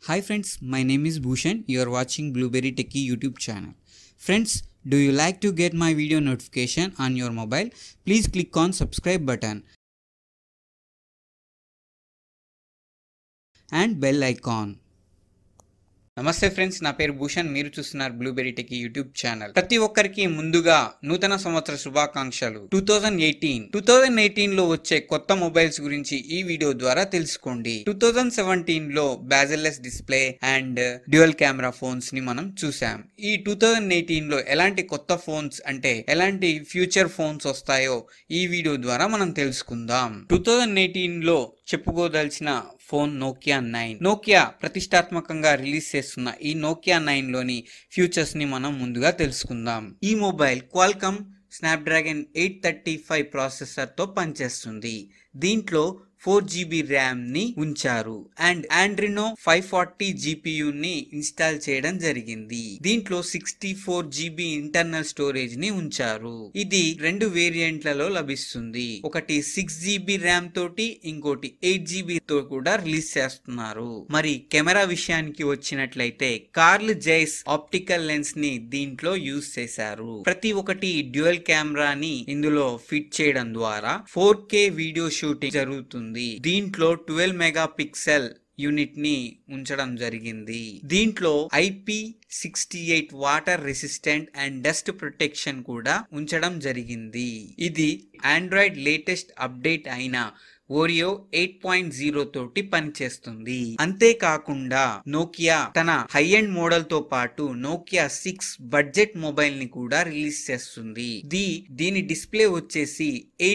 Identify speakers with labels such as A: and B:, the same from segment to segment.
A: Hi friends, my name is Bhushan. You are watching Blueberry Techie YouTube channel. Friends, do you like to get my video notification on your mobile? Please click on subscribe button and bell icon. నమస్తే friends, నా పేరు భూషణ్. మీరు చూస్తున్నారు blueberry tech YouTube channel. ప్రతి ఒక్కరికి ముందుగా నూతన సంవత్సర శుభాకాంక్షలు. 2018 లో వచ్చే కొత్త మొబైల్స్ గురించి ఈ వీడియో ద్వారా తెలుసుకోండి. 2017 లో bezel-less display and dual camera phones ని మనం చూసాం. ఈ 2018 లో ఎలాంటి కొత్త ఫోన్స్ అంటే ఎలాంటి ఫ్యూచర్ ఫోన్స్ వస్తాయో ఈ వీడియో ద్వారా మనం తెలుసుకుందాం. 2018 లో చెప్పుకోదలిచిన ఫోన్ నోకియా 9. నోకియా ప్రతిష్టాత్మకంగా రిలీజ్ చేస్తున్న ఈ నోకియా 9 లోని ఫ్యూచర్స్ ని మనం ముందుగా తెలుసుకుందాం. ఈ మొబైల్ క్వాల్కమ్ స్నాప్డ్రాగన్ 835 ప్రాసెసర్ తో పనిచేస్తుంది. దీంట్లో 4GB ర్యామ్ ని ఉంచారు అండ్ ఆండ్రినో 540 GPU ని ఇన్స్టాల్ చేయడం జరిగింది. దీంట్లో 64GB ఇంటర్నల్ స్టోరేజ్ ని ఉంచారు. ఇది రెండు వేరియంట్లలో లభిస్తుంది. ఒకటి 6GB ర్యామ్ తోటి, ఇంకోటి 8GB తో కూడా రిలీజ్ చేస్తున్నారు. మరి కెమెరా విషయానికి వచ్చినట్లయితే కార్ల్ జైస్ ఆప్టికల్ లెన్స్ ని దీంట్లో యూజ్ చేశారు. ప్రతి ఒక్కటి డ్యూయల్ కెమెరాని ఇందులో ఫిట్ చేయడం ద్వారా 4K వీడియో షూటింగ్ జరుగుతుంది. దీంట్లో 12 మెగాపిక్సెల్ యూనిట్ ని ఉంచడం జరిగింది. దీంట్లో IP68 water resistant and dust protection కూడా ఉంచడం జరిగింది. ఇది ఆండ్రాయిడ్ లేటెస్ట్ అప్డేట్ అయిన ఓరియో 8.0 తోటి పనిచేస్తుంది. అంతేకాకుండా నోకియా తన హై ఎండ్ మోడల్ తో పాటు నోకియా 6 బడ్జెట్ మొబైల్ ని కూడా రిలీజ్ చేస్తుంది. దీని డిస్ప్లే వచ్చేసి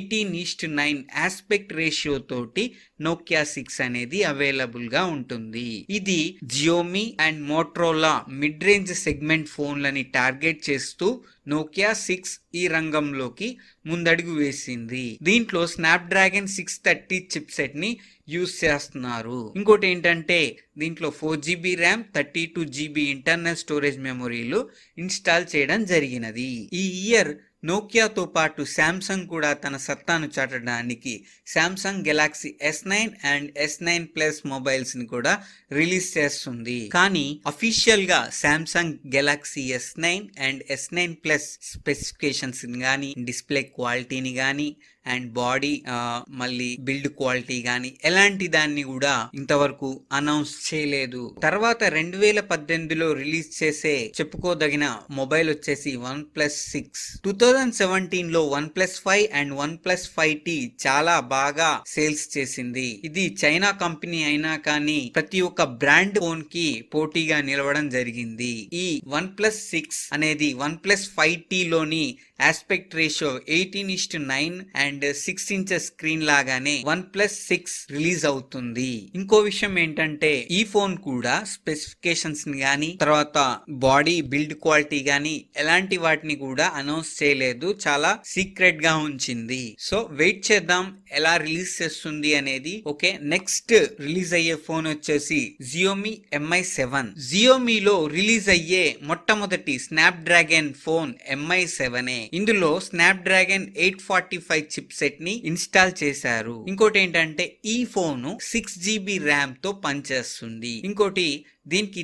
A: 18:9 ఆస్పెక్ట్ రేషియో తోటి నోకియా 6 అనేది అవైలబుల్ గా ఉంటుంది. ఇది Xiaomi and Motorola mid range segment ఫోన్లని టార్గెట్ చేస్తూ నోకియా 6 ఈ రంగంలోకి ముందడుగు వేసింది. దీంట్లో స్నాప్డ్రాగన్ 630 చిప్సెట్ ని యూజ్ చేస్తున్నారు. ఇంకోటి ఏంటంటే దీంట్లో 4GB RAM, 32GB internal storage మెమొరీలు ఇన్స్టాల్ చేయడం జరిగినది. ఈ ఇయర్ నోకియాతో పాటు శాంసంగ్ కూడా తన సత్తాను చాటడానికి Samsung Galaxy S9 and S9 plus mobiles ని కూడా రిలీజ్ చేస్తుంది. కానీ అఫీషియల్ గా Samsung Galaxy S9 and S9 plus specifications గానీ, డిస్ప్లే క్వాలిటీని గానీ అండ్ బాడీ మళ్ళీ బిల్డ్ క్వాలిటీ గానీ ఎలాంటి దాన్ని కూడా ఇంతవరకు అనౌన్స్ చేయలేదు. తర్వాత 2018లో రిలీజ్ చేసే చెప్పుకోదగిన మొబైల్ వచ్చేసి OnePlus 6. 2017 లో OnePlus 5 అండ్ OnePlus 5T చాలా బాగా సేల్స్ చేసింది. ఇది చైనా కంపెనీ అయినా కానీ ప్రతి ఒక్క బ్రాండ్ ఫోన్ కి పోటీగా నిలవడం జరిగింది. ఈ OnePlus 6 అనేది OnePlus 5T లోని aspect ratio 18:9 and 6 inches screen లాగానే OnePlus 6 రిలీజ్ అవుతుంది. ఇంకో విషయం ఏంటంటే ఈ ఫోన్ కూడా స్పెసిఫికేషన్స్ ని గానీ, తర్వాత బాడీ బిల్డ్ క్వాలిటీ గానీ ఎలాంటి వాటిని కూడా అనౌన్స్ చేయలేదు. చాలా సీక్రెట్ గా ఉంచింది. సో వెయిట్ చేద్దాం ఎలా రిలీజ్ చేస్తుంది అనేది. ఓకే, నెక్స్ట్ రిలీజ్ అయ్యే ఫోన్ వచ్చేసి Xiaomi Mi 7. Xiaomiలో రిలీజ్ అయ్యే మొట్టమొదటి స్నాప్డ్రాగన్ ఫోన్ Mi 7. ఇందులో స్నాప్డ్రాగన్ 845 చిప్సెట్ ని ఇన్స్టాల్ చేశారు. ఇంకోటి ఏంటంటే ఈ ఫోన్ 6GB ర్యామ్ తో పనిచేస్తుంది. ఇంకోటి దీనికి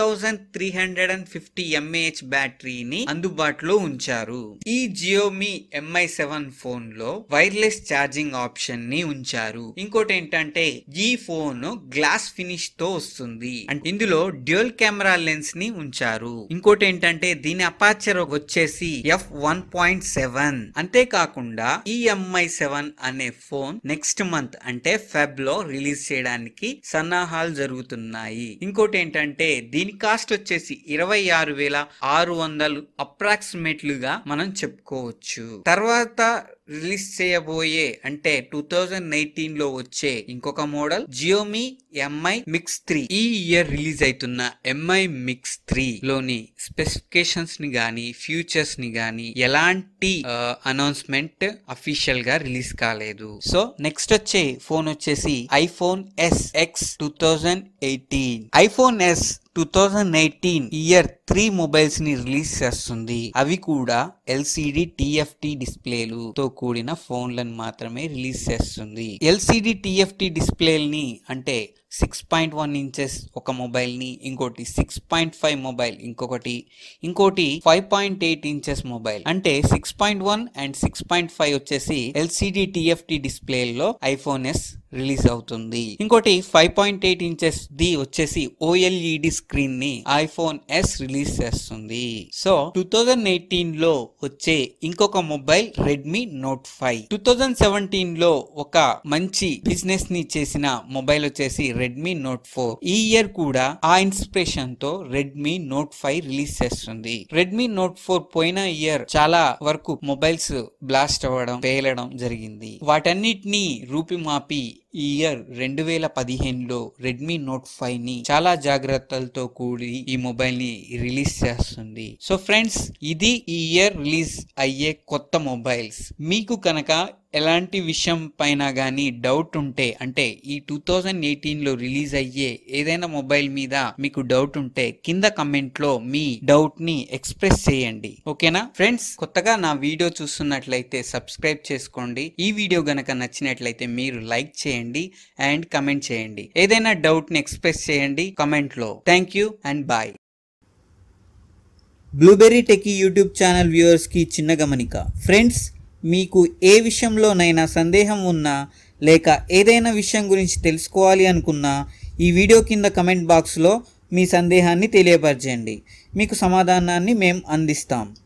A: 3350 mAh బ్యాటరీని అందుబాటులో ఉంచారు. ఈ Xiaomi Mi 7 ఫోన్ లో వైర్లెస్ ఛార్జింగ్ ఆప్షన్ ని ఉంచారు. ఇంకోటి ఏంటంటే ఈ ఫోన్ గ్లాస్ ఫినిష్ తో వస్తుంది. అంటే ఇందులో డ్యూయల్ కెమెరా లెన్స్ ని ఉంచారు. ఇంకోటి ఏంటంటే దీని అపార్చర్ వచ్చేసి f1.7. అంతేకాకుండా ఈ Mi 7 అనే ఫోన్ నెక్స్ట్ మంత్ అంటే ఫెబ్ లో రిలీజ్ చేయడానికి సన్నాహాలు జరుగుతున్నాయి. ఇంకోటి అంటే దీని కాస్ట్ వచ్చేసి 26,600 అప్రాక్సిమేట్లుగా మనం చెప్పుకోవచ్చు. తర్వాత రిలీజ్ చేయబోయే అంటే 2018 లో వచ్చే ఇంకొక మోడల్ Xiaomi Mi Mix 3. ఈ ఇయర్ రిలీజ్ అవుతున్న Mi Mix 3 లోని స్పెసిఫికేషన్స్ ని గానీ, ఫ్యూచర్స్ ని గానీ ఎలాంటి అనౌన్స్మెంట్ అఫీషియల్ గా రిలీజ్ కాలేదు. సో నెక్స్ట్ వచ్చే ఫోన్ వచ్చేసి iPhone SX 2018. iPhone S 2018 year 3 mobiles ని రిలీజ్ చేస్తుంది. అవి కూడా LCD TFT డిస్ప్లేలతో కూడిన ఫోన్లను మాత్రమే రిలీజ్ చేస్తుంది. LCD TFT డిస్ప్లేని అంటే 6.1 ఇంచెస్ ఒక మొబైల్ని, ఇంకోటి 6.5 మొబైల్ ఇంకోటి 5.8 ఇంచెస్ మొబైల్. అంటే 6.1 అండ్ 6.5 వచ్చేసి LCD TFT డిస్ప్లేలో ఐఫోన్ ఎస్ రిలీజ్ అవుతుంది. ఇంకోటి 5.8 ఇంచెస్ ది వచ్చేసి OLED స్క్రీన్ ని ఐఫోన్ ఎస్ రిలీజ్ చేస్తుంది. సో 2018 లో వచ్చే ఇంకొక మొబైల్ రెడ్మీ నోట్ 5. 2017 లో ఒక మంచి బిజినెస్ ని చేసిన మొబైల్ వచ్చేసి రెడ్మీ నోట్ 4. ఈ ఇయర్ కూడా ఆ ఇన్స్పిరేషన్ తో రెడ్మీ నోట్ 5 రిలీజ్ చేస్తుంది. రెడ్మీ నోట్ 4 పోయిన ఇయర్ చాలా వరకు మొబైల్స్ బ్లాస్ట్ అవ్వడం, పేలడం జరిగింది. వాటన్నిటిని రూపుమాపి ఈ ఇయర్ 2015లో రెడ్మీ నోట్ 5 ని చాలా జాగ్రత్తలతో కూడి ఈ మొబైల్ ని రిలీజ్ చేస్తుంది. సో ఫ్రెండ్స్, ఇది ఈ ఇయర్ రిలీజ్ అయ్యే కొత్త మొబైల్స్. మీకు కనుక ఎలాంటి విషయం పైన కానీ డౌట్ ఉంటే, అంటే ఈ 2018లో రిలీజ్ అయ్యే ఏదైనా మొబైల్ మీద మీకు డౌట్ ఉంటే కింద కమెంట్ లో మీ డౌట్ ని ఎక్స్ప్రెస్ చేయండి. ఓకేనా ఫ్రెండ్స్? కొత్తగా నా వీడియో చూస్తున్నట్లయితే సబ్స్క్రైబ్ చేసుకోండి. ఈ వీడియో గనక నచ్చినట్లయితే మీరు లైక్ చేయండి అండ్ కమెంట్ చేయండి. ఏదైనా డౌట్ ని ఎక్స్ప్రెస్ చేయండి కమెంట్ లో. Thank you and bye. Blueberry Techie YouTube channel viewers కి చిన్న గమనిక. ఫ్రెండ్స్, మీకు ఏ విషయంలోనైనా సందేహం ఉన్నా లేక ఏదైనా విషయం గురించి తెలుసుకోవాలి అనుకున్నా ఈ వీడియో కింద కమెంట్ బాక్స్లో మీ సందేహాన్ని తెలియపరచండి. మీకు సమాధానాన్ని మేము అందిస్తాం.